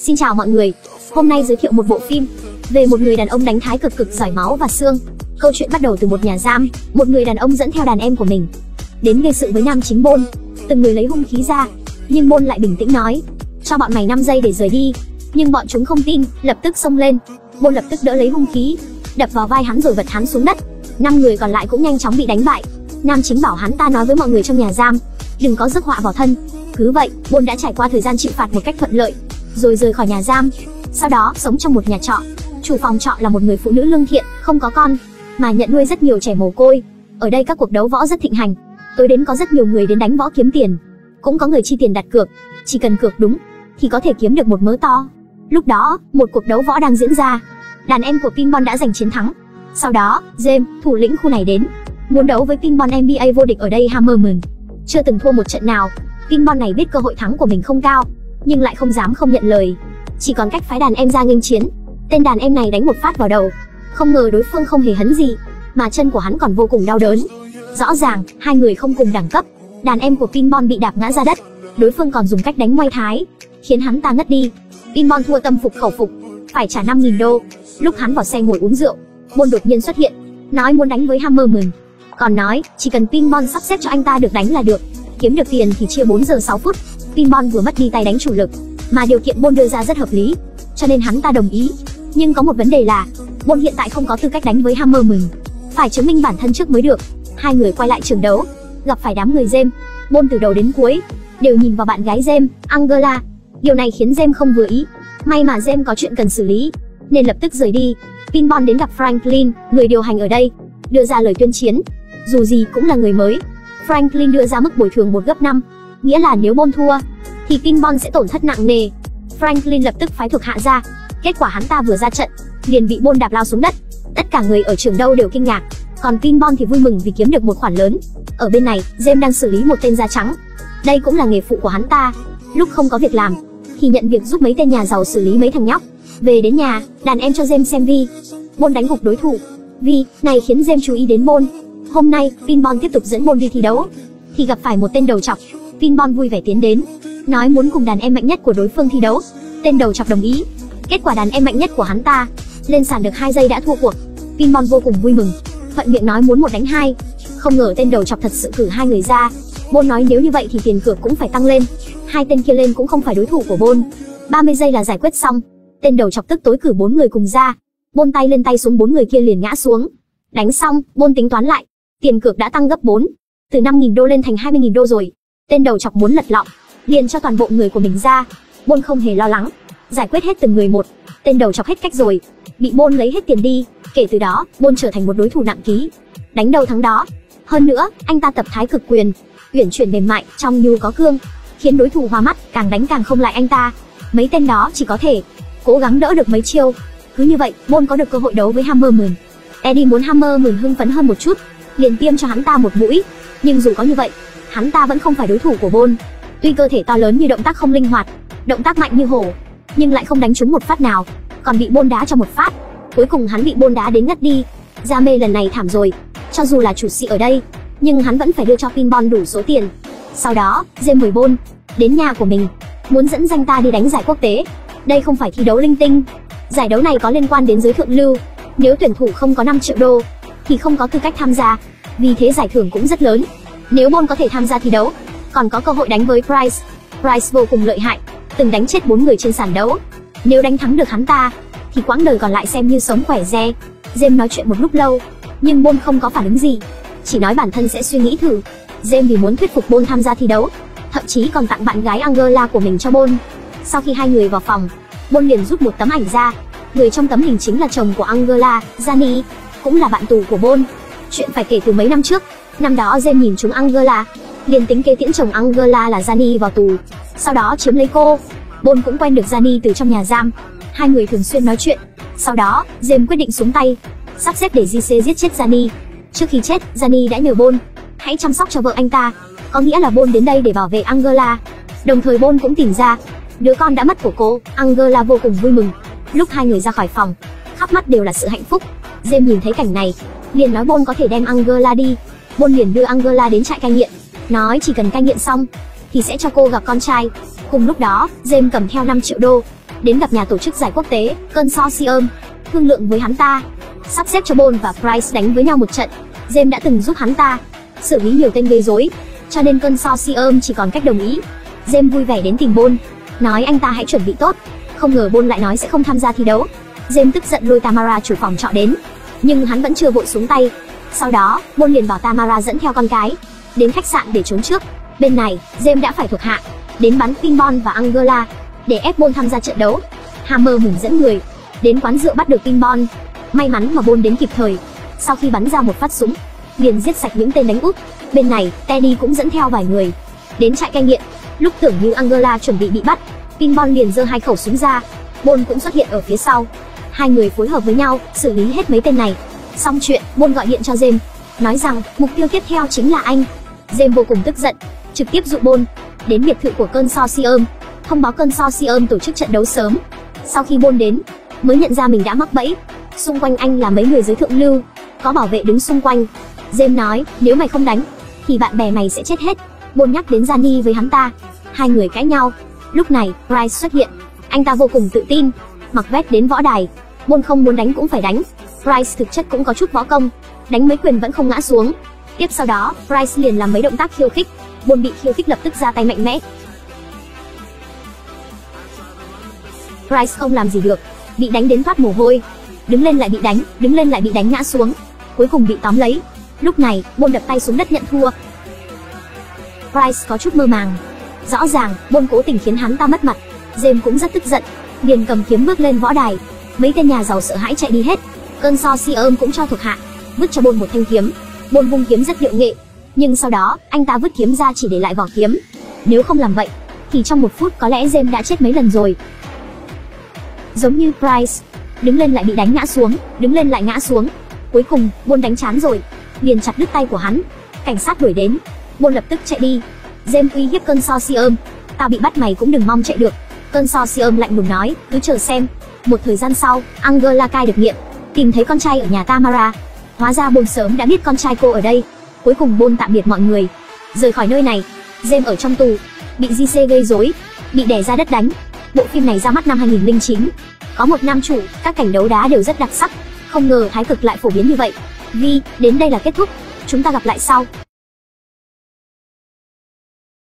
Xin chào mọi người, hôm nay giới thiệu một bộ phim về một người đàn ông đánh thái cực giỏi máu và xương. Câu chuyện bắt đầu từ một nhà giam, một người đàn ông dẫn theo đàn em của mình đến gây sự với nam chính Bôn. Từng người lấy hung khí ra, nhưng Bôn lại bình tĩnh nói, cho bọn mày 5 giây để rời đi. Nhưng bọn chúng không tin, lập tức xông lên. Bôn lập tức đỡ lấy hung khí, đập vào vai hắn rồi vật hắn xuống đất. 5 người còn lại cũng nhanh chóng bị đánh bại. Nam chính bảo hắn ta nói với mọi người trong nhà giam, đừng có rước họa vào thân. Cứ vậy, Bôn đã trải qua thời gian chịu phạt một cách thuận lợi, rồi rời khỏi nhà giam. Sau đó sống trong một nhà trọ. Chủ phòng trọ là một người phụ nữ lương thiện, không có con, mà nhận nuôi rất nhiều trẻ mồ côi. Ở đây các cuộc đấu võ rất thịnh hành. Tối đến có rất nhiều người đến đánh võ kiếm tiền, cũng có người chi tiền đặt cược. Chỉ cần cược đúng thì có thể kiếm được một mớ to. Lúc đó, một cuộc đấu võ đang diễn ra. Đàn em của Pinball đã giành chiến thắng. Sau đó, James, thủ lĩnh khu này đến, muốn đấu với Pinball NBA vô địch ở đây Hammerman. Chưa từng thua một trận nào, Pinball này biết cơ hội thắng của mình không cao, nhưng lại không dám không nhận lời. Chỉ còn cách phái đàn em ra nghênh chiến. Tên đàn em này đánh một phát vào đầu. Không ngờ đối phương không hề hấn gì, mà chân của hắn còn vô cùng đau đớn. Rõ ràng, hai người không cùng đẳng cấp. Đàn em của Pinball bị đạp ngã ra đất. Đối phương còn dùng cách đánh Muay Thái, khiến hắn ta ngất đi. Pinball thua tâm phục khẩu phục, phải trả 5.000 đô. Lúc hắn vào xe ngồi uống rượu, Bôn đột nhiên xuất hiện, nói muốn đánh với Hammerman. Còn nói, chỉ cần Pinball sắp xếp cho anh ta được đánh là được. Kiếm được tiền thì chia 4 giờ 6 phút. Pinball vừa mất đi tay đánh chủ lực, mà điều kiện Bôn đưa ra rất hợp lý, cho nên hắn ta đồng ý. Nhưng có một vấn đề là, Bôn hiện tại không có tư cách đánh với Hammerman, phải chứng minh bản thân trước mới được. Hai người quay lại trường đấu, gặp phải đám người James. Bôn từ đầu đến cuối đều nhìn vào bạn gái James, Angela. Điều này khiến James không vừa ý. May mà James có chuyện cần xử lý, nên lập tức rời đi. Pinball đến gặp Franklin, người điều hành ở đây, đưa ra lời tuyên chiến. Dù gì cũng là người mới, Franklin đưa ra mức bồi thường 1/5, nghĩa là nếu Bôn thua thì Pinball sẽ tổn thất nặng nề. Franklin lập tức phái thuộc hạ ra. Kết quả hắn ta vừa ra trận, liền bị Bôn đạp lao xuống đất. Tất cả người ở trường đấu đều kinh ngạc, còn Pinball thì vui mừng vì kiếm được một khoản lớn. Ở bên này, James đang xử lý một tên da trắng. Đây cũng là nghề phụ của hắn ta. Lúc không có việc làm thì nhận việc giúp mấy tên nhà giàu xử lý mấy thằng nhóc. Về đến nhà, đàn em cho James xem vi Bôn đánh gục đối thủ. Vi này khiến James chú ý đến Bôn. Hôm nay, Pinball tiếp tục dẫn Bôn đi thi đấu, thì gặp phải một tên đầu trọc. Pinball vui vẻ tiến đến, nói muốn cùng đàn em mạnh nhất của đối phương thi đấu. Tên đầu trọc đồng ý. Kết quả đàn em mạnh nhất của hắn ta lên sàn được 2 giây đã thua cuộc. Pinball vô cùng vui mừng, thuận miệng nói muốn 1 đánh 2. Không ngờ tên đầu trọc thật sự cử 2 người ra. Bôn nói nếu như vậy thì tiền cược cũng phải tăng lên. 2 tên kia lên cũng không phải đối thủ của Bôn. 30 giây là giải quyết xong. Tên đầu trọc tức tối cử 4 người cùng ra. Bôn tay lên tay xuống, 4 người kia liền ngã xuống. Đánh xong, Bôn tính toán lại, tiền cược đã tăng gấp 4, từ 5.000 đô lên thành 20.000 đô rồi. Tên đầu trọc muốn lật lọng, liền cho toàn bộ người của mình ra. Bôn không hề lo lắng, giải quyết hết từng người một. Tên đầu trọc hết cách rồi, bị Bôn lấy hết tiền đi. Kể từ đó, Bôn trở thành một đối thủ nặng ký, đánh đầu thắng đó. Hơn nữa, anh ta tập thái cực quyền, uyển chuyển mềm mại, trong nhu có cương, khiến đối thủ hoa mắt, càng đánh càng không lại anh ta. Mấy tên đó chỉ có thể cố gắng đỡ được mấy chiêu. Cứ như vậy, Bôn có được cơ hội đấu với Hammerman. Eddie muốn Hammerman hưng phấn hơn một chút, liền tiêm cho hắn ta một mũi. Nhưng dù có như vậy, hắn ta vẫn không phải đối thủ của Bôn. Tuy cơ thể to lớn như động tác không linh hoạt, động tác mạnh như hổ, nhưng lại không đánh trúng một phát nào, còn bị Bôn đá cho một phát. Cuối cùng hắn bị Bôn đá đến ngất đi. Ra mê lần này thảm rồi. Cho dù là chủ sĩ ở đây, nhưng hắn vẫn phải đưa cho Pinball đủ số tiền. Sau đó, James mời Bôn đến nhà của mình, muốn dẫn danh ta đi đánh giải quốc tế. Đây không phải thi đấu linh tinh. Giải đấu này có liên quan đến giới thượng lưu. Nếu tuyển thủ không có 5 triệu đô thì không có tư cách tham gia. Vì thế giải thưởng cũng rất lớn. Nếu Bôn có thể tham gia thi đấu, còn có cơ hội đánh với Price. Price vô cùng lợi hại, từng đánh chết 4 người trên sàn đấu. Nếu đánh thắng được hắn ta thì quãng đời còn lại xem như sống khỏe re. James nói chuyện một lúc lâu, nhưng Bôn không có phản ứng gì, chỉ nói bản thân sẽ suy nghĩ thử. James vì muốn thuyết phục Bôn tham gia thi đấu, thậm chí còn tặng bạn gái Angela của mình cho Bôn. Sau khi hai người vào phòng, Bôn liền rút một tấm ảnh ra. Người trong tấm hình chính là chồng của Angela, Gianni, cũng là bạn tù của Bôn. Chuyện phải kể từ mấy năm trước. Năm đó James nhìn trúng Angela, liền tính kế tiễn chồng Angela là Gianni vào tù, sau đó chiếm lấy cô. Bôn cũng quen được Gianni từ trong nhà giam, hai người thường xuyên nói chuyện. Sau đó, James quyết định xuống tay, sắp xếp để JC giết chết Gianni. Trước khi chết, Gianni đã nhờ Bôn hãy chăm sóc cho vợ anh ta, có nghĩa là Bôn đến đây để bảo vệ Angela. Đồng thời Bôn cũng tìm ra đứa con đã mất của cô. Angela vô cùng vui mừng. Lúc hai người ra khỏi phòng, khắp mắt đều là sự hạnh phúc. James nhìn thấy cảnh này, liền nói Bôn có thể đem Angela đi. Bôn liền đưa Angela đến trại cai nghiện, nói chỉ cần cai nghiện xong thì sẽ cho cô gặp con trai. Cùng lúc đó, James cầm theo 5 triệu đô, đến gặp nhà tổ chức giải quốc tế, Consortium, thương lượng với hắn ta, sắp xếp cho Bond và Price đánh với nhau một trận. James đã từng giúp hắn ta xử lý nhiều tên gây rối, cho nên Consortium chỉ còn cách đồng ý. James vui vẻ đến tìm Bond, nói anh ta hãy chuẩn bị tốt. Không ngờ Bond lại nói sẽ không tham gia thi đấu. James tức giận lôi Tamara chủ phòng trọ đến, nhưng hắn vẫn chưa vội xuống tay. Sau đó, Bond liền bảo Tamara dẫn theo con cái đến khách sạn để trốn trước. Bên này, James đã phải thuộc hạ đến bắn Pinball và Angela để ép Bond tham gia trận đấu. Hammer mừng dẫn người đến quán rượu bắt được Pinball. May mắn mà Bond đến kịp thời. Sau khi bắn ra một phát súng, liền giết sạch những tên đánh úp. Bên này, Teddy cũng dẫn theo vài người đến trại cai nghiện. Lúc tưởng như Angela chuẩn bị bị bắt, Pinball liền giơ 2 khẩu súng ra. Bond cũng xuất hiện ở phía sau. Hai người phối hợp với nhau xử lý hết mấy tên này. Xong chuyện, Bond gọi điện cho James, nói rằng mục tiêu tiếp theo chính là anh. James vô cùng tức giận, trực tiếp dụ Bond đến biệt thự của Consortium, thông báo Consortium tổ chức trận đấu sớm. Sau khi Bond đến, mới nhận ra mình đã mắc bẫy. Xung quanh anh là mấy người giới thượng lưu, có bảo vệ đứng xung quanh. James nói, nếu mày không đánh, thì bạn bè mày sẽ chết hết. Bond nhắc đến Gianni với hắn ta. Hai người cãi nhau. Lúc này, Price xuất hiện. Anh ta vô cùng tự tin, mặc vest đến võ đài. Bond không muốn đánh cũng phải đánh. Price thực chất cũng có chút võ công, đánh mấy quyền vẫn không ngã xuống. Tiếp sau đó, Price liền làm mấy động tác khiêu khích. Bond bị khiêu khích lập tức ra tay mạnh mẽ. Price không làm gì được, bị đánh đến toát mồ hôi. Đứng lên lại bị đánh, đứng lên lại bị đánh ngã xuống. Cuối cùng bị tóm lấy. Lúc này, Bond đập tay xuống đất nhận thua. Price có chút mơ màng. Rõ ràng, Bond cố tình khiến hắn ta mất mặt. James cũng rất tức giận, liền cầm kiếm bước lên võ đài. Mấy tên nhà giàu sợ hãi chạy đi hết. Consortium cũng cho thuộc hạ vứt cho Bond một thanh kiếm. Bond vung kiếm rất điệu nghệ, nhưng sau đó anh ta vứt kiếm ra chỉ để lại vỏ kiếm. Nếu không làm vậy, thì trong 1 phút có lẽ James đã chết mấy lần rồi. Giống như Price, đứng lên lại bị đánh ngã xuống, đứng lên lại ngã xuống. Cuối cùng, Bond đánh chán rồi, liền chặt đứt tay của hắn. Cảnh sát đuổi đến, Bond lập tức chạy đi. James uy hiếp Consortium, tao bị bắt mày cũng đừng mong chạy được. Consortium lạnh lùng nói, cứ chờ xem. Một thời gian sau, Angela cai được nghiện, tìm thấy con trai ở nhà Tamara. Hóa ra Bond sớm đã biết con trai cô ở đây. Cuối cùng Bond tạm biệt mọi người, rời khỏi nơi này. James ở trong tù, bị JC gây rối, bị đè ra đất đánh. Bộ phim này ra mắt năm 2009, có một nam chủ, các cảnh đấu đá đều rất đặc sắc. Không ngờ thái cực lại phổ biến như vậy. Đến đây là kết thúc, chúng ta gặp lại sau.